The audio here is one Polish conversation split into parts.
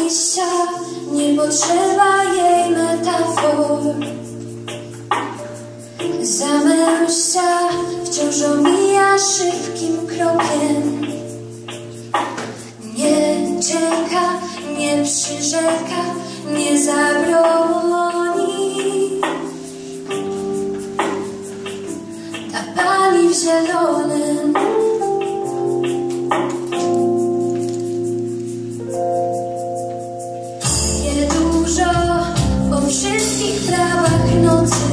szczęścia nie potrzeba jej metafor. Zamężcia wciąż omija szybkim krokiem. Nie czeka, nie przyrzeka, nie zabroni. Ta pani w zielonym wie dużo o wszystkich prawach nocy.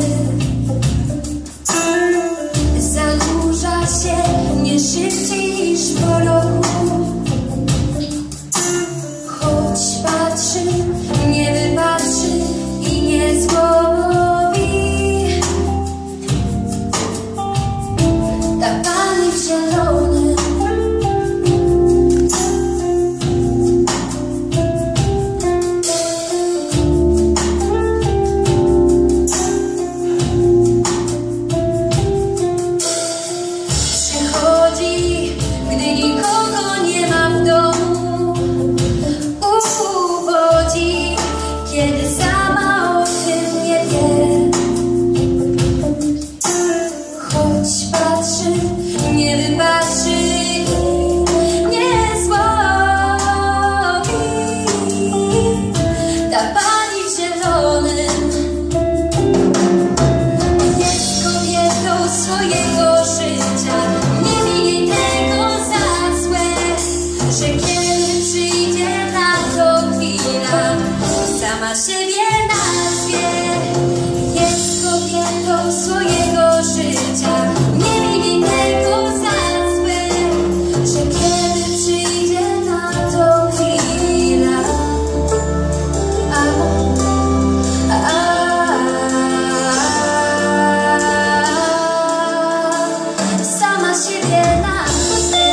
Zadłuża się nie szybciej niż po roku. Choć patrzy, nie wypatrzy i nie złowi. Ta pani w zielonym przychodzi, gdy nikogo nie ma w domu. Uwodzi, kiedy sama o tym nie wie. Choć patrzy, nie wypatrzy i nie złowi. Ta pani w zielonym jest kobietą swojego życia. Nie miej tego za złe, że kiedy przyjdzie na to chwila, sama siebie nazwie. Jest kobietą swojego życia. Nie miej tego za złe, że kiedy przyjdzie na to chwila, sama siebie nazwie.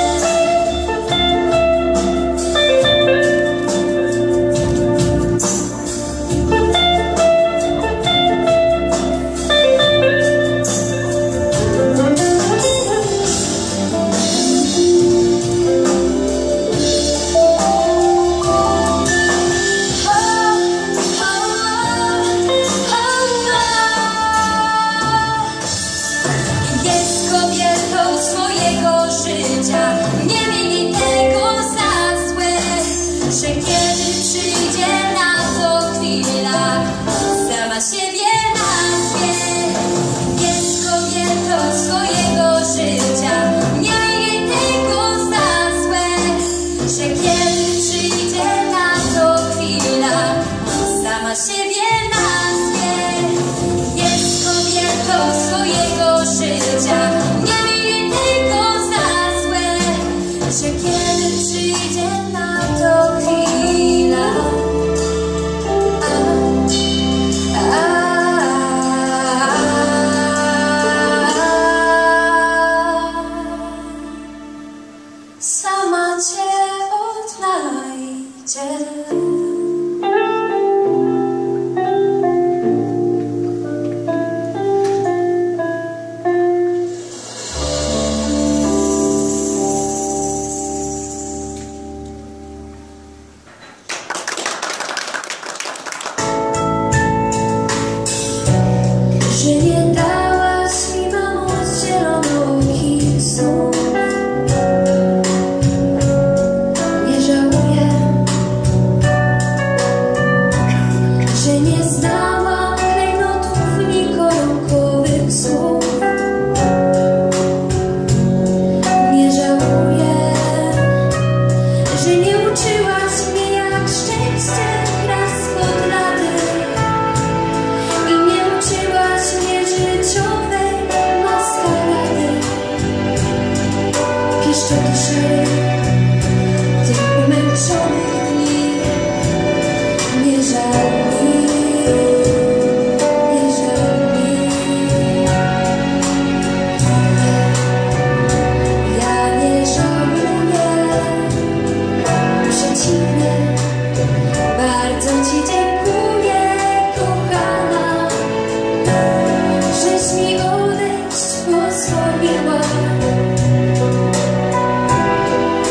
Jest kobietą swojego życia. Nie miej tego za złe, że kiedy przyjdzie na to chwila, sama siebie nazwie. Jest kobietą swojego życia. Nie miej tego za złe, że kiedy przyjdzie na to chwila, sama siebie nazwie. Jest kobietą swojego życia. Nie miej tego za złe, że kiedy przyjdzie na to chwila, sama cię odnajdzie. Że nie dałaś mi, mamo, zielonokich snów. Nie żałuję, że nie znałam klejnotów ni koronkowych słów. Nie żałuję, że nie uczyłaś mnie, jak szczęście gra spod lady. I nie uczyłaś mnie życiowej maskarady. Piszczę duszy tych umęczonych dni. Nie żal mi, nie żal mi. Ja nie żałuję, przeciwnie, bardzo ci dziękuję, kochana, żeś mi odejść pozwoliła.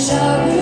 żałuję.